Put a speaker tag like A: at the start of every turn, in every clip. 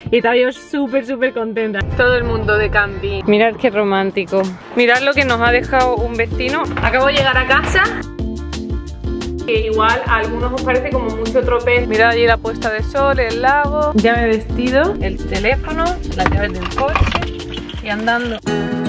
A: y estaba yo súper contenta. Todo el mundo de camping. Mirad qué romántico. Mirad lo que nos ha dejado un vecino. Acabo de llegar a casa. Que igual a algunos os parece como mucho tropez. Mirad allí la puesta de sol, el lago. Ya me he vestido, el teléfono, las llaves del coche y andando.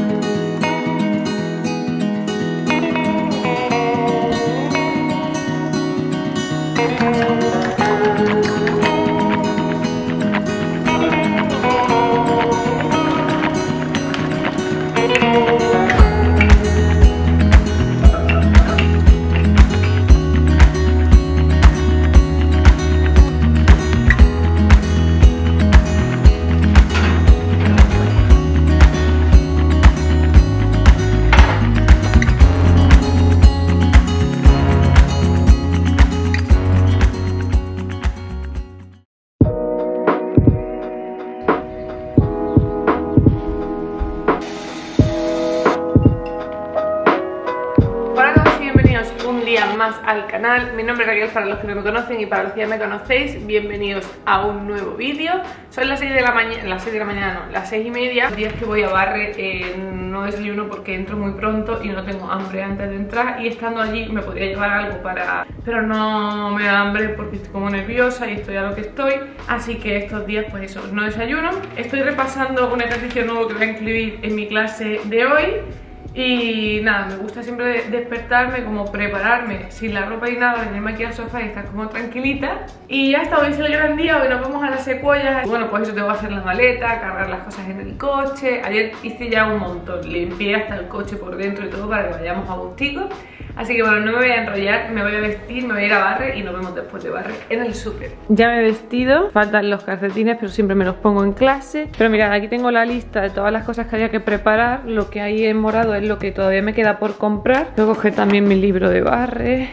A: Más al canal. Mi nombre es Raquel para los que no me conocen y para los que ya me conocéis, bienvenidos a un nuevo vídeo. Son las 6 de la mañana, las 6 y media. Los días que voy a Barre no desayuno porque entro muy pronto y no tengo hambre antes de entrar, y estando allí me podría llevar algo para... pero no me da hambre porque estoy como nerviosa y estoy a lo que estoy, así que estos días pues eso, no desayuno. Estoy repasando un ejercicio nuevo que voy a incluir en mi clase de hoy. Y nada, me gusta siempre despertarme, como prepararme sin la ropa y nada, venirme aquí al sofá y estar como tranquilita. Y ya está, hoy es el gran día, hoy nos vamos a las secuoyas. Bueno, pues eso, tengo que hacer la maleta, cargar las cosas en el coche. Ayer hice ya un montón, limpié hasta el coche por dentro y todo para que vayamos a gustico. Así que bueno, no me voy a enrollar, me voy a vestir, me voy a ir a Barre y nos vemos después de Barre en el súper. Ya me he vestido, faltan los calcetines, pero siempre me los pongo en clase. Pero mirad, aquí tengo la lista de todas las cosas que había que preparar. Lo que hay en morado es lo que todavía me queda por comprar. Voy a coger también mi libro de Barre.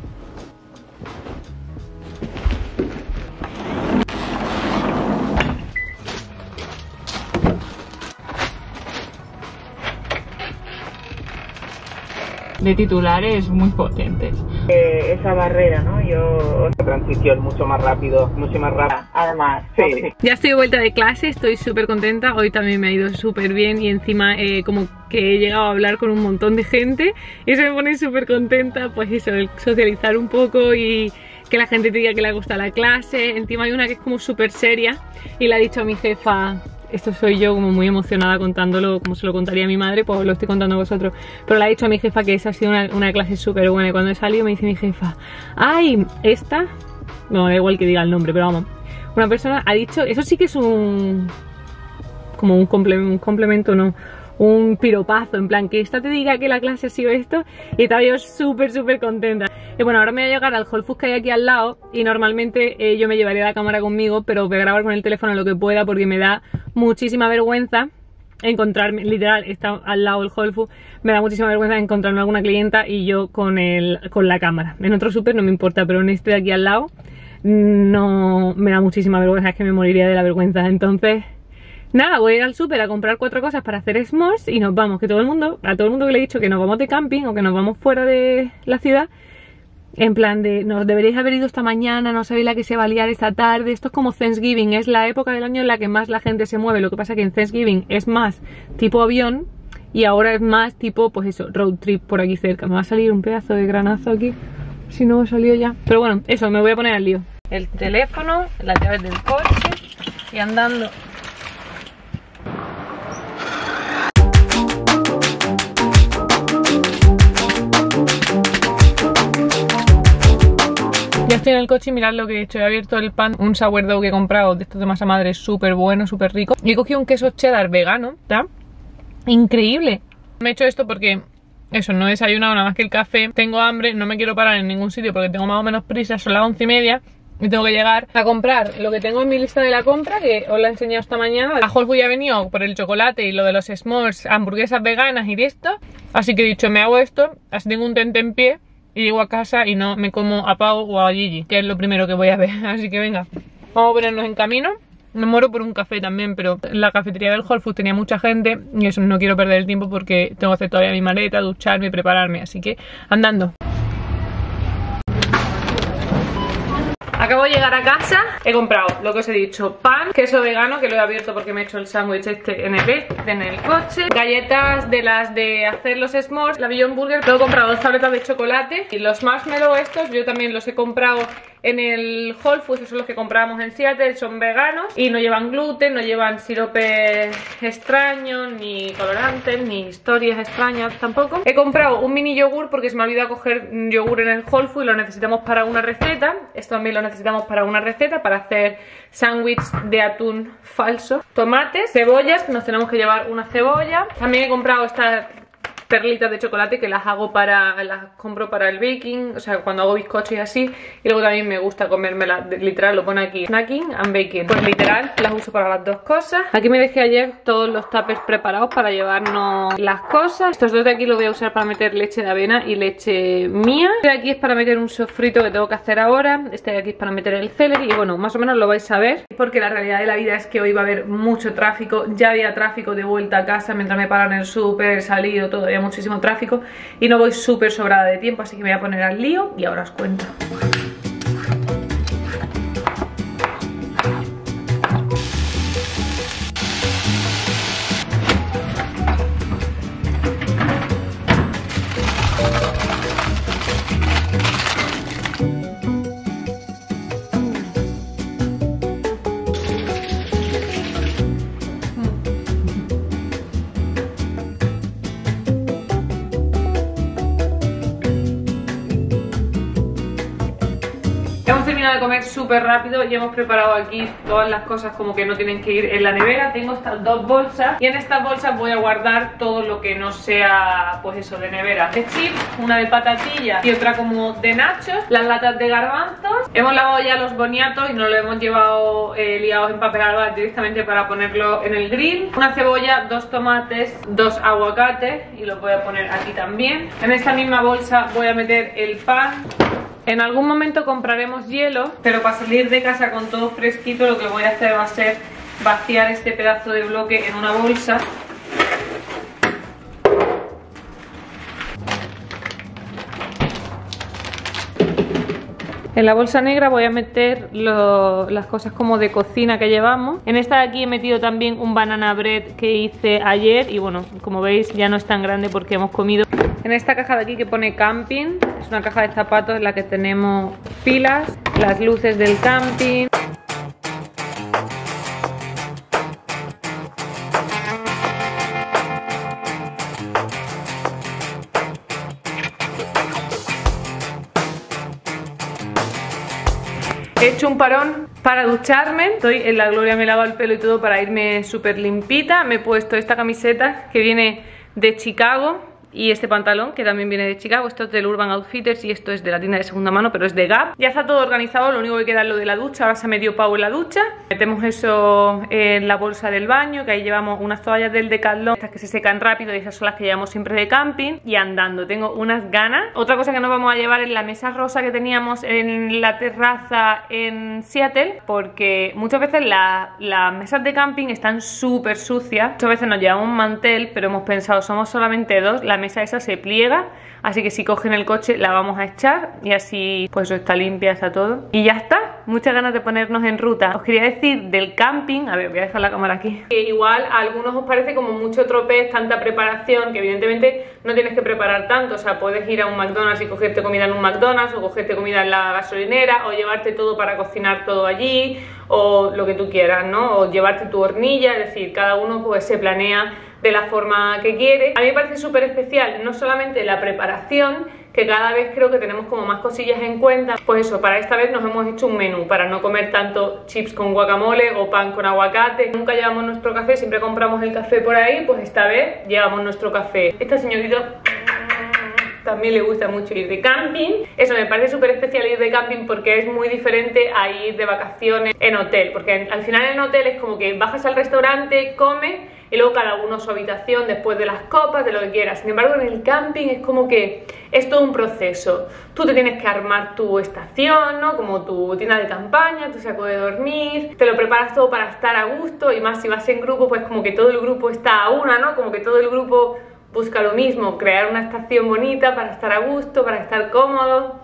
A: De titulares muy potentes.
B: Esa barrera, ¿no? Esa transición mucho más rápido, mucho más rápida. Además, sí.
A: Ya estoy de vuelta de clase, estoy súper contenta. Hoy también me ha ido súper bien y encima como que he llegado a hablar con un montón de gente. Y eso me pone súper contenta, pues eso, el socializar un poco y que la gente te diga que le gusta la clase. Encima hay una que es como súper seria y le ha dicho a mi jefa... Esto soy yo como muy emocionada contándolo como se lo contaría a mi madre, pues lo estoy contando a vosotros. Pero le ha dicho a mi jefa que esa ha sido una clase súper buena. Y cuando he salido me dice mi jefa, ¡ay! Esta... No, da igual que diga el nombre, pero vamos. Una persona ha dicho... Eso sí que es como un complemento, no... Un piropazo, en plan, que esta te diga que la clase ha sido esto. Y estaba yo súper contenta. Y bueno, ahora me voy a llegar al Whole Foods que hay aquí al lado. Y normalmente yo me llevaría la cámara conmigo, pero voy a grabar con el teléfono lo que pueda porque me da muchísima vergüenza encontrarme, literal, está al lado el Whole Foods. Me da muchísima vergüenza encontrarme alguna clienta y yo con la cámara. En otro súper no me importa, pero en este de aquí al lado no, me da muchísima vergüenza, es que me moriría de la vergüenza. Entonces... nada, voy a ir al súper a comprar 4 cosas para hacer s'mores y nos vamos. Que a todo el mundo que le he dicho que nos vamos de camping o que nos vamos fuera de la ciudad, en plan de, nos deberíais haber ido esta mañana, no sabéis la que se va a liar esta tarde. Esto es como Thanksgiving, es la época del año en la que más la gente se mueve. Lo que pasa que en Thanksgiving es más tipo avión y ahora es más tipo, pues eso, road trip por aquí cerca. Me va a salir un pedazo de granazo aquí, si no he salido ya. Pero bueno, eso, me voy a poner al lío. El teléfono, las llaves del coche y andando. Ya estoy en el coche y mirad lo que he hecho. He abierto el pan, un sourdough que he comprado de estos de masa madre, súper bueno, súper rico. Y he cogido un queso cheddar vegano, ¿está? Increíble. Me he hecho esto porque, eso, no he desayunado nada más que el café. Tengo hambre, no me quiero parar en ningún sitio porque tengo más o menos prisa. Son las 11:30 y tengo que llegar a comprar lo que tengo en mi lista de la compra, que os la he enseñado esta mañana. A Whole Foods ya he venido por el chocolate y lo de los s'mores, hamburguesas veganas y de esto. Así que he dicho, me hago esto, así tengo un tentempié. Y llego a casa y no me como a Pau o a Gigi, que es lo primero que voy a ver. Así que venga, vamos a ponernos en camino. Me muero por un café también, pero la cafetería del Whole Foods tenía mucha gente y eso, no quiero perder el tiempo porque tengo que hacer todavía mi maleta, ducharme y prepararme. Así que andando. Acabo de llegar a casa, he comprado lo que os he dicho, pan, queso vegano, que lo he abierto porque me he hecho el sándwich este en el coche, galletas de las de hacer los s'mores, la Beyond Burger, luego he comprado 2 tabletas de chocolate y los marshmallows estos, yo también los he comprado en el Whole Foods, esos son los que comprábamos en Seattle, son veganos y no llevan gluten, no llevan sirope extraños, ni colorantes, ni historias extrañas tampoco. He comprado un mini yogur porque se me ha olvidado coger yogur en el Whole Foods y lo necesitamos para una receta. Esto también lo necesitamos para una receta, para hacer sándwich de atún falso. Tomates, cebollas, que nos tenemos que llevar una cebolla. También he comprado estas perlitas de chocolate que las compro para el baking, o sea, cuando hago bizcochos y así. Y luego también me gusta comérmelas, literal, lo pone aquí, snacking and baking. Pues literal, las uso para las dos cosas. Aquí me dejé ayer todos los tuppers preparados para llevarnos las cosas. Estos dos de aquí los voy a usar para meter leche de avena y leche mía. Este de aquí es para meter un sofrito que tengo que hacer ahora. Este de aquí es para meter el celery y bueno, más o menos lo vais a ver. Porque la realidad de la vida es que hoy va a haber mucho tráfico. Ya había tráfico de vuelta a casa mientras me paran en el súper, he salido, todo, había muchísimo tráfico y no voy súper sobrada de tiempo, así que me voy a poner al lío y ahora os cuento. De comer súper rápido y hemos preparado aquí todas las cosas como que no tienen que ir en la nevera. Tengo estas 2 bolsas y en estas bolsas voy a guardar todo lo que no sea, pues eso, de nevera. De chips, una de patatillas y otra como de nachos, las latas de garbanzos. Hemos lavado ya los boniatos y nos lo hemos llevado liados en papel albal directamente para ponerlo en el grill. Una cebolla, 2 tomates, 2 aguacates y los voy a poner aquí también. En esta misma bolsa voy a meter el pan. En algún momento compraremos hielo, pero para salir de casa con todo fresquito lo que voy a hacer va a ser vaciar este pedazo de bloque en una bolsa. En la bolsa negra voy a meter las cosas como de cocina que llevamos. En esta de aquí he metido también un banana bread que hice ayer y bueno, como veis ya no es tan grande porque hemos comido. En esta caja de aquí que pone camping, es una caja de zapatos en la que tenemos pilas, las luces del camping. He hecho un parón para ducharme, estoy en la gloria, me he lavado el pelo y todo para irme súper limpita. Me he puesto esta camiseta que viene de Chicago y este pantalón que también viene de Chicago. Esto es del Urban Outfitters y esto es de la tienda de segunda mano, pero es de Gap. Ya está todo organizado, lo único que queda es lo de la ducha. Ahora se me dio pavo en la ducha. Metemos eso en la bolsa del baño, que ahí llevamos unas toallas del Decathlon, estas que se secan rápido y esas son las que llevamos siempre de camping. Y andando, tengo unas ganas. Otra cosa que nos vamos a llevar es la mesa rosa que teníamos en la terraza en Seattle, porque muchas veces las mesas de camping están súper sucias. Muchas veces nos llevamos un mantel, pero hemos pensado, somos solamente 2, la mesa esa se pliega, así que si cogen el coche la vamos a echar y así pues está limpia, está todo. Y ya está, muchas ganas de ponernos en ruta. Os quería decir del camping, a ver, voy a dejar la cámara aquí, que igual a algunos os parece como mucho tropez, tanta preparación, que evidentemente no tienes que preparar tanto. O sea, puedes ir a un McDonald's y cogerte comida en un McDonald's, o cogerte comida en la gasolinera, o llevarte todo para cocinar todo allí, o lo que tú quieras, ¿no? O llevarte tu hornilla, es decir, cada uno pues se planea de la forma que quiere. A mí me parece súper especial no solamente la preparación, que cada vez creo que tenemos como más cosillas en cuenta. Pues eso, para esta vez nos hemos hecho un menú para no comer tanto chips con guacamole o pan con aguacate. Nunca llevamos nuestro café, siempre compramos el café por ahí, pues esta vez llevamos nuestro café. Esta señorita también le gusta mucho ir de camping. Eso me parece súper especial, ir de camping, porque es muy diferente a ir de vacaciones en hotel, porque al final en hotel es como que bajas al restaurante, comes y luego cada uno a su habitación después de las copas, de lo que quieras. Sin embargo, en el camping es como que es todo un proceso. Tú te tienes que armar tu estación, ¿no? Como tu tienda de campaña, tu saco de dormir, te lo preparas todo para estar a gusto, y más si vas en grupo, pues como que todo el grupo está a una, ¿no? Como que todo el grupo busca lo mismo, crear una estación bonita para estar a gusto, para estar cómodo.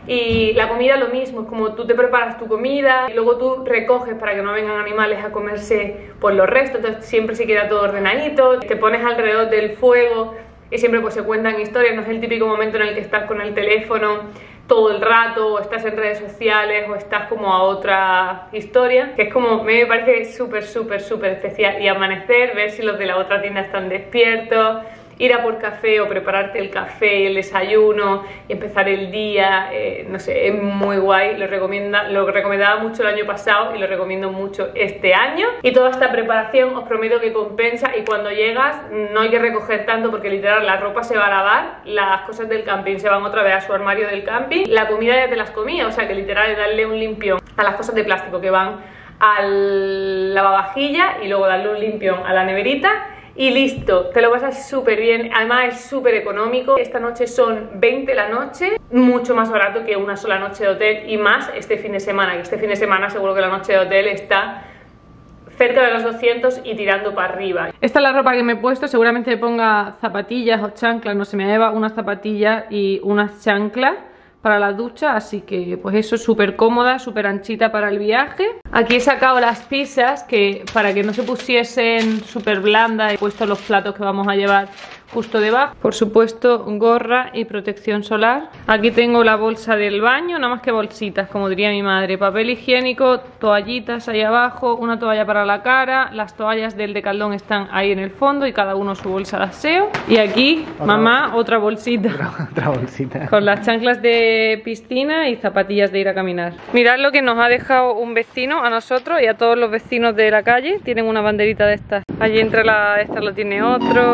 A: Y la comida lo mismo, es como tú te preparas tu comida y luego tú recoges para que no vengan animales a comerse pues los restos, entonces siempre se queda todo ordenadito, te pones alrededor del fuego y siempre pues se cuentan historias, no es el típico momento en el que estás con el teléfono todo el rato, o estás en redes sociales, o estás como a otra historia, que es como, me parece súper especial. Y amanecer, ver si los de la otra tienda están despiertos, ir a por café o prepararte el café, el desayuno y empezar el día, no sé, es muy guay, lo recomendaba mucho el año pasado y lo recomiendo mucho este año. Y toda esta preparación os prometo que compensa, y cuando llegas no hay que recoger tanto porque literal la ropa se va a lavar, las cosas del camping se van otra vez a su armario del camping, la comida ya te las comía, o sea que literal es darle un limpión a las cosas de plástico que van al lavavajilla y luego darle un limpión a la neverita. Y listo, te lo pasas súper bien, además es súper económico. Esta noche son 20 la noche, mucho más barato que una sola noche de hotel, y más este fin de semana, que este fin de semana seguro que la noche de hotel está cerca de los 200 y tirando para arriba. Esta es la ropa que me he puesto, seguramente me ponga zapatillas o chanclas, no se me lleva unas zapatillas y unas chanclas para la ducha, así que pues eso, súper cómoda, súper anchita para el viaje. Aquí he sacado las pizzas que para que no se pusiesen súper blandas, he puesto los platos que vamos a llevar justo debajo. Por supuesto, gorra y protección solar. Aquí tengo la bolsa del baño, nada más que bolsitas, como diría mi madre. Papel higiénico, toallitas ahí abajo, una toalla para la cara. Las toallas del Decathlon están ahí en el fondo y cada uno su bolsa de aseo. Y aquí, mamá, otra bolsita.
C: Otra bolsita.
A: Con las chanclas de piscina y zapatillas de ir a caminar. Mirad lo que nos ha dejado un vecino a nosotros y a todos los vecinos de la calle. Tienen una banderita de estas. Allí entre esta lo tiene otro.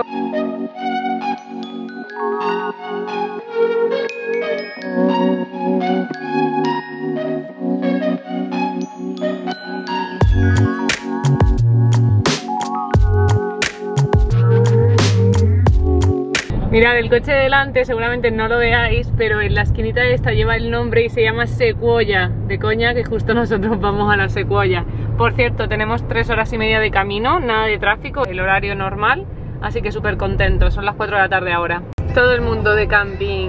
A: Mirad, el coche de delante seguramente no lo veáis, pero en la esquinita de esta lleva el nombre y se llama Sequoia, de coña que justo nosotros vamos a la Sequoia. Por cierto, tenemos 3 horas y media de camino, nada de tráfico, el horario normal, así que súper contentos, son las 4 de la tarde ahora. Todo el mundo de camping.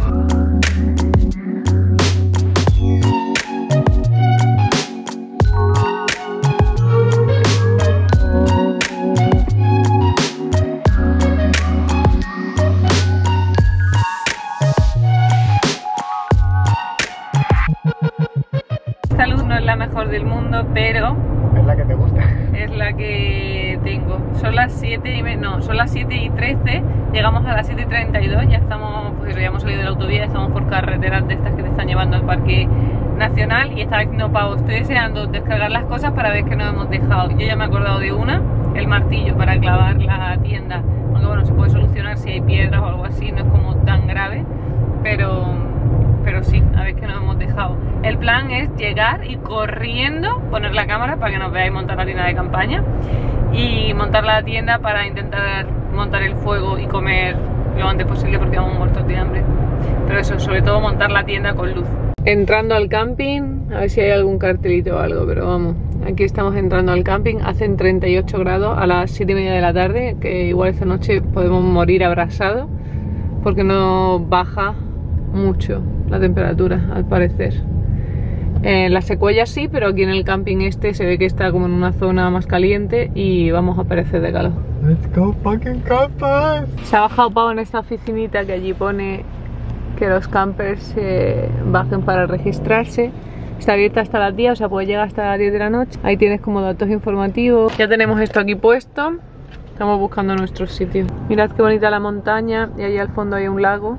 A: Esta luz no es la mejor del mundo, pero
C: Es la que te gusta.
A: es la que tengo. Son las 7:13, llegamos a las 7:32, ya estamos, pues ya hemos salido de la autovía, ya estamos por carreteras de estas que te están llevando al parque nacional, y esta vez no pago. Estoy deseando descargar las cosas para ver que nos hemos dejado. Yo ya me he acordado de una, el martillo para clavar la tienda, aunque bueno, se puede solucionar si hay piedras o algo así, no es como tan grave, pero sí, a ver qué nos hemos dejado. El plan es llegar y corriendo poner la cámara para que nos veáis montar la tienda de campaña y montar la tienda para intentar montar el fuego y comer lo antes posible porque vamos muertos de hambre. Pero eso, sobre todo montar la tienda con luz. Entrando al camping, a ver si hay algún cartelito o algo, pero vamos, aquí estamos entrando al camping, hacen 38 grados a las 7:30 de la tarde, que igual esta noche podemos morir abrasados porque no baja mucho la temperatura, al parecer. La Sequoia sí, pero aquí en el camping este se ve que está como en una zona más caliente y vamos a perecer de calor.
C: Let's go fucking campers.
A: Se ha bajado Pau en esta oficinita que allí pone que los campers bajen para registrarse. Está abierta hasta las 10, o sea, puede llegar hasta las 10 de la noche. Ahí tienes como datos informativos. Ya tenemos esto aquí puesto. Estamos buscando nuestro sitio. Mirad qué bonita la montaña y allí al fondo hay un lago.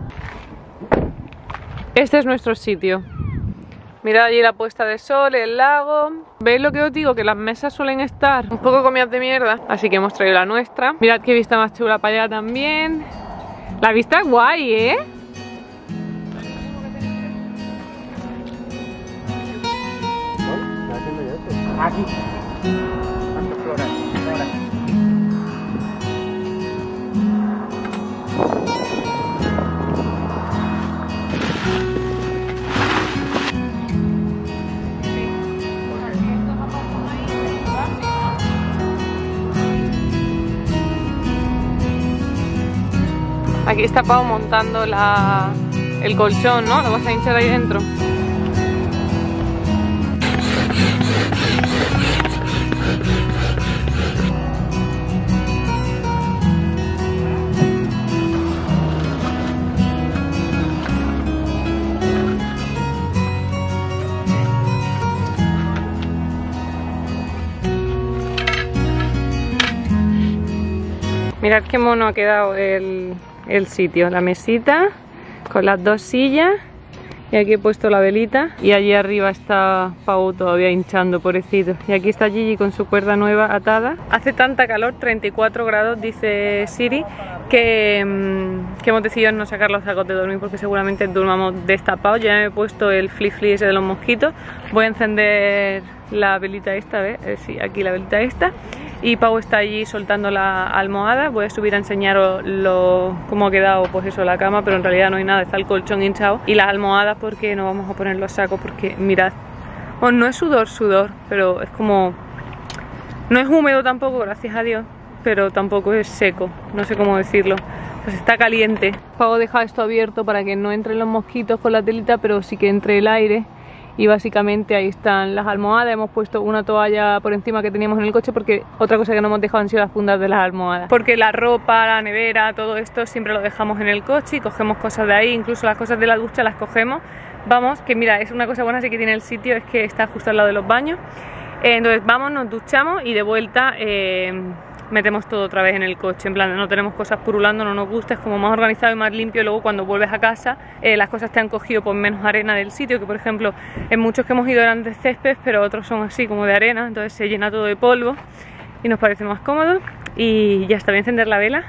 A: Este es nuestro sitio. Mirad allí la puesta de sol, el lago. ¿Veis lo que os digo? Que las mesas suelen estar un poco comidas de mierda. Así que hemos traído la nuestra. Mirad qué vista más chula para allá también. La vista es guay, ¿eh?
C: Aquí.
A: Aquí está Pau montando el colchón, ¿no? Lo vas a hinchar ahí dentro. Mirad qué mono ha quedado el sitio, la mesita con las dos sillas y aquí he puesto la velita y allí arriba está Pau todavía hinchando, pobrecito, y aquí está Gigi con su cuerda nueva atada. Hace tanta calor, 34 grados dice Siri, que hemos decidido no sacar los sacos de dormir porque seguramente durmamos destapados. Ya me he puesto el flip ese de los mosquitos, voy a encender la velita esta, ¿ves? Sí, aquí la velita esta. Y Pau está allí soltando la almohada. Voy a subir a enseñaros cómo ha quedado pues eso, la cama, pero en realidad no hay nada, está el colchón hinchado y las almohadas porque no vamos a poner los sacos porque mirad, bueno, no es sudor, pero es como, no es húmedo tampoco, gracias a Dios, pero tampoco es seco, no sé cómo decirlo, pues está caliente. Pau deja esto abierto para que no entren los mosquitos con la telita, pero sí que entre el aire. Y básicamente ahí están las almohadas. Hemos puesto una toalla por encima que teníamos en el coche porque otra cosa que no hemos dejado han sido las fundas de las almohadas, porque la ropa, la nevera, todo esto siempre lo dejamos en el coche y cogemos cosas de ahí, incluso las cosas de la ducha las cogemos. Vamos, que mira, es una cosa buena sí que tiene el sitio, es que está justo al lado de los baños. Entonces vamos, nos duchamos y de vuelta metemos todo otra vez en el coche, en plan no tenemos cosas purulando, no nos gusta, es como más organizado y más limpio. Luego cuando vuelves a casa las cosas te han cogido por menos arena del sitio, que por ejemplo en muchos que hemos ido eran de césped, pero otros son así como de arena, entonces se llena todo de polvo y nos parece más cómodo. Y ya está, voy a encender la vela.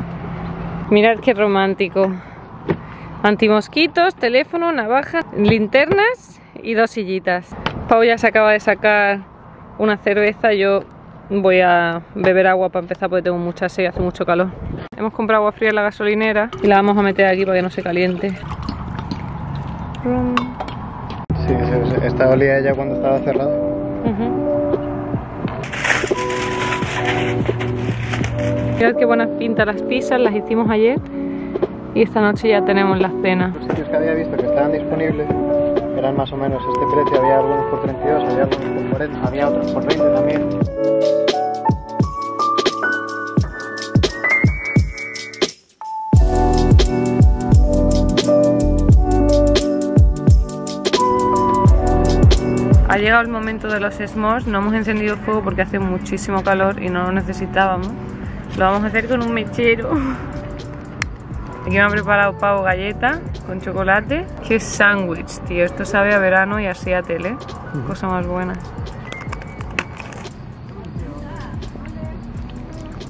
A: Mirad qué romántico, antimosquitos, teléfono, navaja, linternas y dos sillitas. Pau ya se acaba de sacar una cerveza, yo voy a beber agua para empezar porque tengo mucha sed, hace mucho calor. Hemos comprado agua fría en la gasolinera y la vamos a meter aquí para que no se caliente.
C: Sí, esta olía ya cuando estaba cerrado.
A: Mirad qué buenas pintas las pizzas, las hicimos ayer y esta noche ya tenemos la cena.
C: Los sitios que había visto que estaban disponibles eran más o menos este precio, había algunos por 32, había algunos por 40, había otros por 20 también.
A: Ha llegado el momento de los s'mores, no hemos encendido fuego porque hace muchísimo calor y no lo necesitábamos. Lo vamos a hacer con un mechero. Aquí me han preparado Pau galleta con chocolate. Qué sándwich, tío, esto sabe a verano y así a tele. Cosa más buena.